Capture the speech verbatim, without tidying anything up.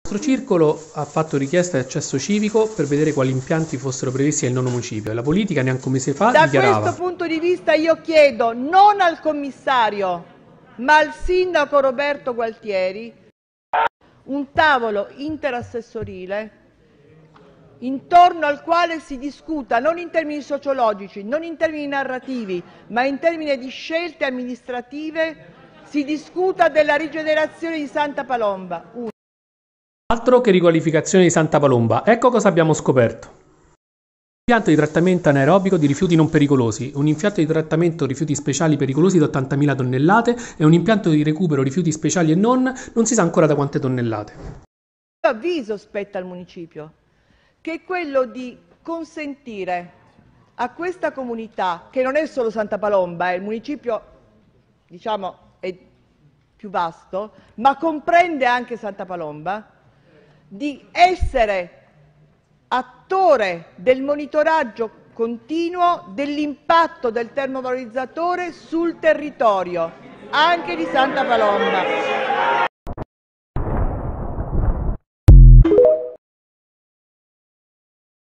Il nostro circolo ha fatto richiesta di accesso civico per vedere quali impianti fossero previsti nel nono municipio e la politica neanche un mese fa Da dichiarava. questo punto di vista io chiedo non al commissario ma al sindaco Roberto Gualtieri un tavolo interassessorile intorno al quale si discuta non in termini sociologici, non in termini narrativi, ma in termini di scelte amministrative, si discuta della rigenerazione di Santa Palomba. Uno. Altro che riqualificazione di Santa Palomba. Ecco cosa abbiamo scoperto. Un impianto di trattamento anaerobico di rifiuti non pericolosi, un impianto di trattamento rifiuti speciali pericolosi da ottantamila tonnellate e un impianto di recupero rifiuti speciali e non, non si sa ancora da quante tonnellate. L'avviso spetta al municipio, che è quello di consentire a questa comunità, che non è solo Santa Palomba, eh, il municipio diciamo, è più vasto, ma comprende anche Santa Palomba, di essere attore del monitoraggio continuo dell'impatto del termovalorizzatore sul territorio, anche di Santa Palomba.